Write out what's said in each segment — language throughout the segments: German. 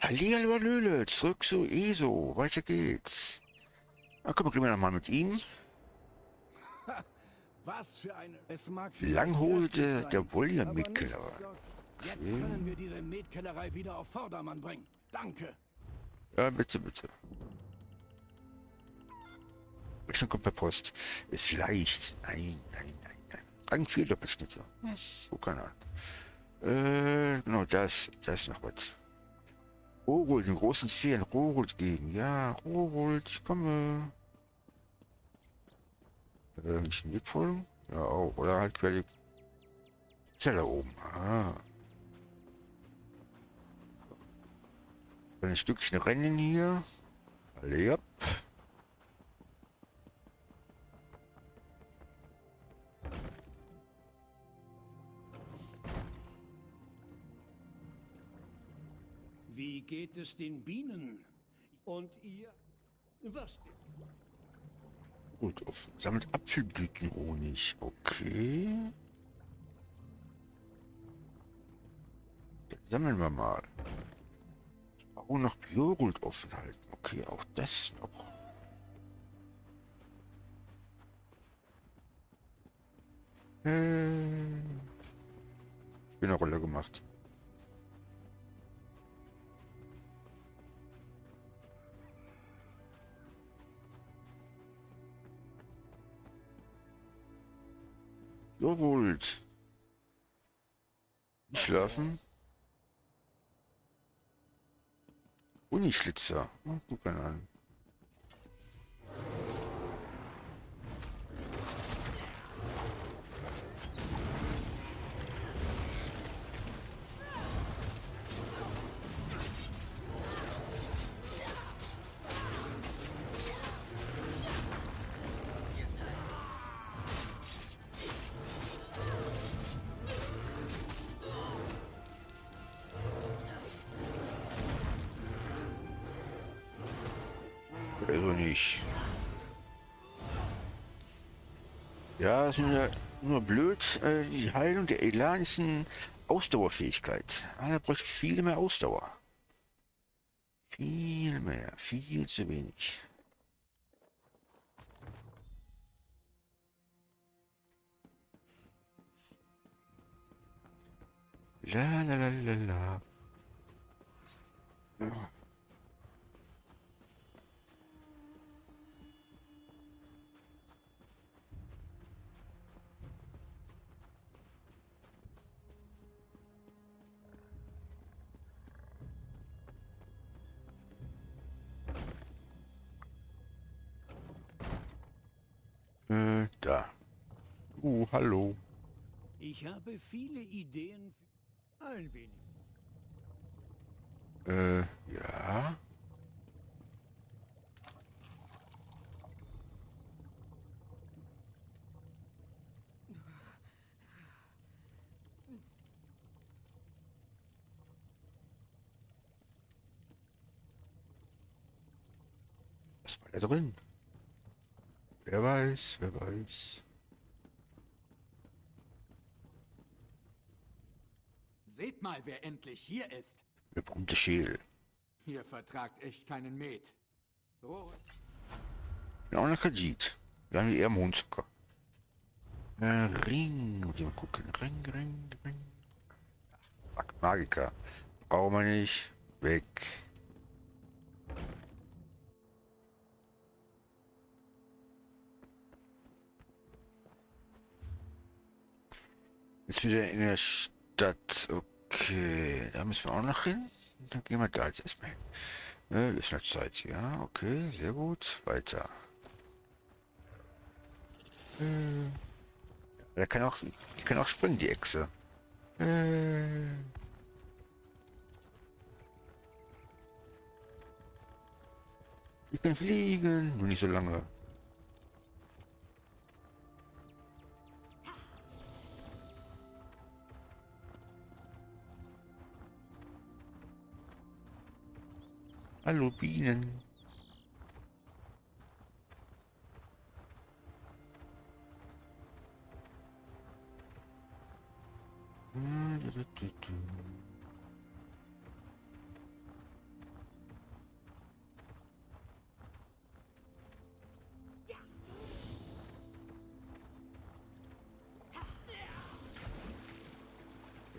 Hallihallo, zurück zu ESO. Weiter geht's. Na, komm, reden wir nochmal mit ihm. Was für eine... Es mag vielleicht Langhose grässlich der sein, aber Volley-Mitkiller. nichts sorgt. Jetzt Okay. können wir diese Metkellerei wieder auf Vordermann bringen. Danke. Ja, bitte, bitte. Schon kommt per Post. Ist leicht. Nein, nein, nein, nein. Rang 4 Doppelschnitte. So keine Ahnung. Genau, das ist noch was. Rohrold, den großen Zehen. Rohrold geben. Ja, Rohrold, ich komme. Nicht Weg folgen? Ja, auch. Oder halt quer die Zelle oben. Ah. Ein Stückchen rennen hier. Alle ab. Wie geht es den Bienen? Und ihr? Was? Gut, auf. Sammelt Apfelblütenhonig. Okay. Dann sammeln wir mal. Oh, noch Björult offen halten. Okay, auch das noch. Schöne Rolle gemacht. Björult. Schlafen. Unischlitzer. Oh, guck mal an. Also nicht. Ja, ist nur blöd. Die Heilung der Elan ist eine Ausdauerfähigkeit. Da bräuchte ich viel mehr Ausdauer. Viel mehr. Viel zu wenig. La la la la la. Ja. Da. Hallo. Ich habe viele Ideen. Ein wenig. Ja. Was war da drin? Wer weiß, wer weiß. Seht mal, wer endlich hier ist. Der berühmte Schädel. Ihr vertragt echt keinen Met. Oh. Ja, und der Khajiit. Wir haben hier eher Mondzucker. Ring. Muss ich mal gucken. Ring. Ach, Magiker. Brauchen wir nicht. Weg. Jetzt wieder in der Stadt. Okay, da müssen wir auch noch hin. Dann gehen wir da jetzt erstmal hin. Ist noch Zeit. Ja, okay, sehr gut. Weiter. Die kann auch springen, die Echse. Die kann fliegen. Nur nicht so lange. Hallo Bienen.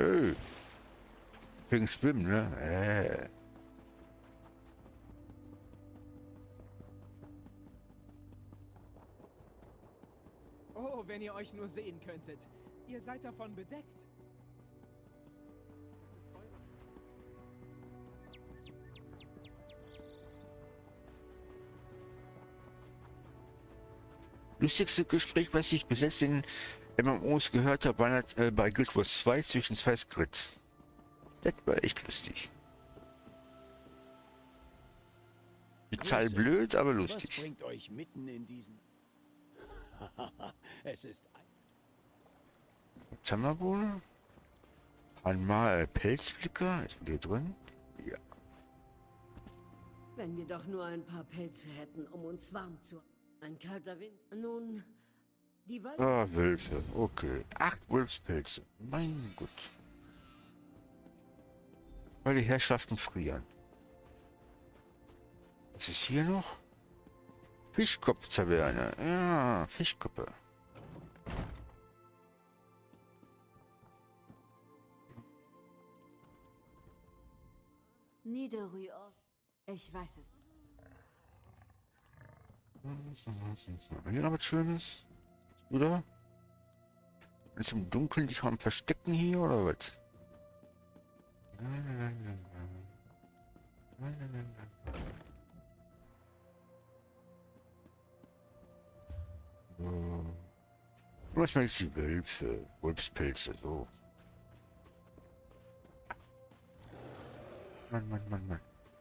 Wegen Schwimmen, ne? Oh, wenn ihr euch nur sehen könntet. Ihr seid davon bedeckt. Lustigste Gespräch, was ich bis jetzt in MMOs gehört habe, war bei Guild Wars 2 zwischen zwei Skrit. Das war echt lustig. Total Grüße. blöd, aber Was lustig. bringt euch mitten in diesen... Es ist... Was haben wir wohl? Einmal Pelzflicker, ist hier drin? Ja. Wenn wir doch nur ein paar Pelze hätten, um uns warm zu... Ein kalter Wind. Nun, die Wölfe... Ah, Wölfe, okay. 8 Wolfspelze, mein Gott. Weil die Herrschaften frieren. Was ist hier noch? Fischkopf-Taverne. Ja, Fischköpfe. Niederrühr. Ich weiß es. Hier noch was Schönes? Oder? Ist im Dunkeln dich am Verstecken hier oder was? Was meinst du, die Wölfe? Wolfspelze, so. Mann.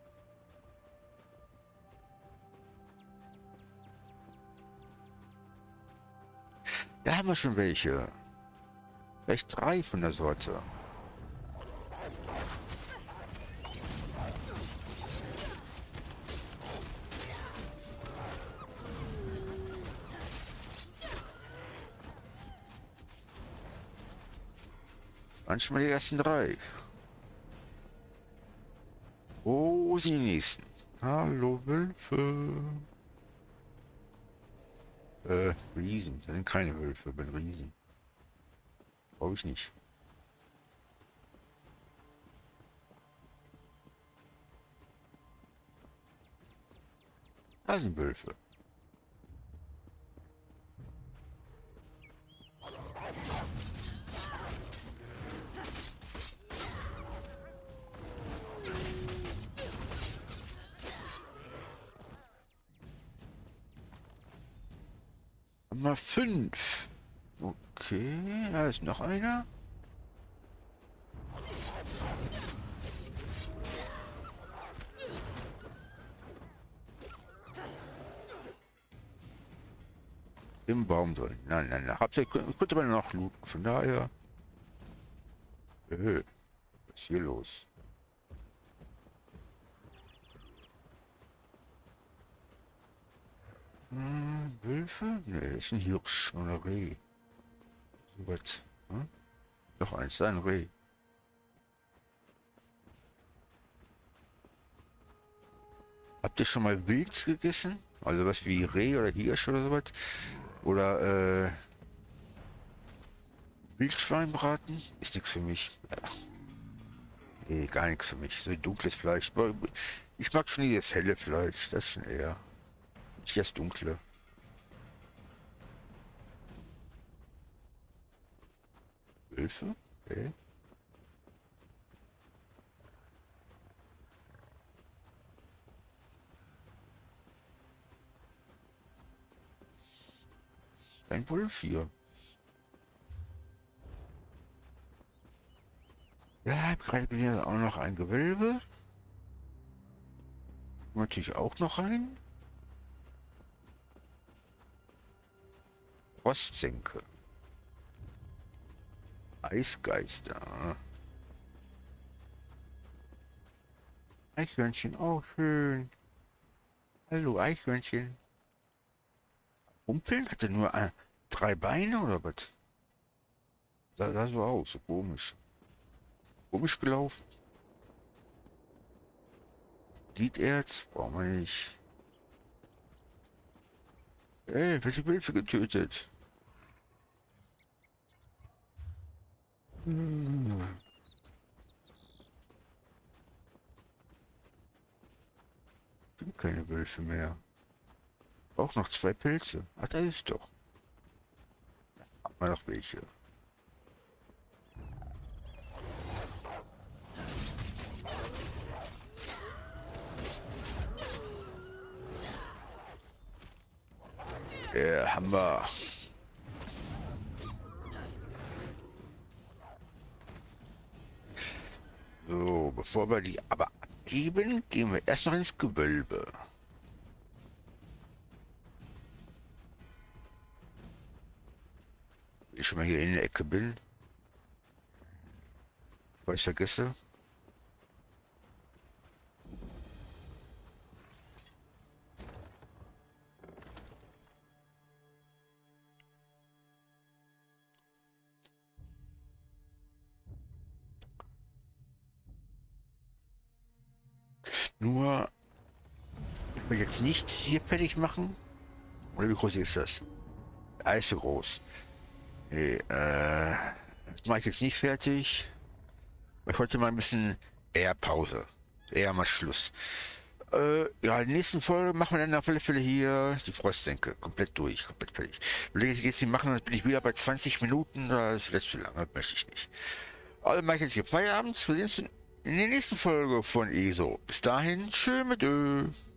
Da haben wir schon welche. Vielleicht 3 von der Sorte. Manchmal die ersten 3. Wo sind die nächsten? Hallo Wölfe. Riesen. Das sind keine Wölfe, bin Riesen. Brauche ich nicht. Da sind Wölfe. Nummer 5. Okay, da ist noch einer. Im Baum drin. Nein. Konnte man noch looten. Von daher. Was ist hier los? Wölfe? Ne, ist ein Hirsch oder ein Reh. So was. Hm? Doch eins, ein Reh. Habt ihr schon mal Wild gegessen? Also was wie Reh oder Hirsch oder sowas? Oder Wildschweinbraten? Ist nichts für mich. Ja. Nee, gar nichts für mich. So dunkles Fleisch. Ich mag schon das helle Fleisch. Das ist schon eher. Nicht das dunkle. Wölfe? Okay. Ein Wolf hier. Ja, ich habe gerade gesehen, auch noch ein Gewölbe. Natürlich auch noch rein. Frostsenke. Eisgeister. Eichhörnchen, auch schön. Hallo Eichhörnchen. Humpeln? Hatte nur 3 Beine oder was? Sah so aus, so komisch. Komisch gelaufen. Gliederz? Brauchen wir nicht. Ey, welche Wölfe getötet? Sind keine Wölfe mehr. Auch noch 2 Pilze. Ach, da ist doch. Haben wir noch welche. Haben wir. So, bevor wir die aber abgeben, gehen wir erst noch ins Gewölbe. Wenn ich schon mal hier in der Ecke bin. Bevor ich vergesse. Nur, ich will jetzt nicht hier fertig machen. Oder wie groß ist das? Allzu groß. Nee, das mache ich jetzt nicht fertig. Ich wollte mal ein bisschen eher Pause. Eher mal Schluss. Ja, in der nächsten Folge machen wir dann auf alle Fälle hier die Frostsenke. Komplett durch, komplett fertig. Wenn ich jetzt die machen, dann bin ich wieder bei 20 Minuten. Das ist vielleicht zu lange, das möchte ich nicht. Also mache ich jetzt hier Feierabend. Wir sehen uns in der nächsten Folge von ESO. Bis dahin, tschö mit Ö.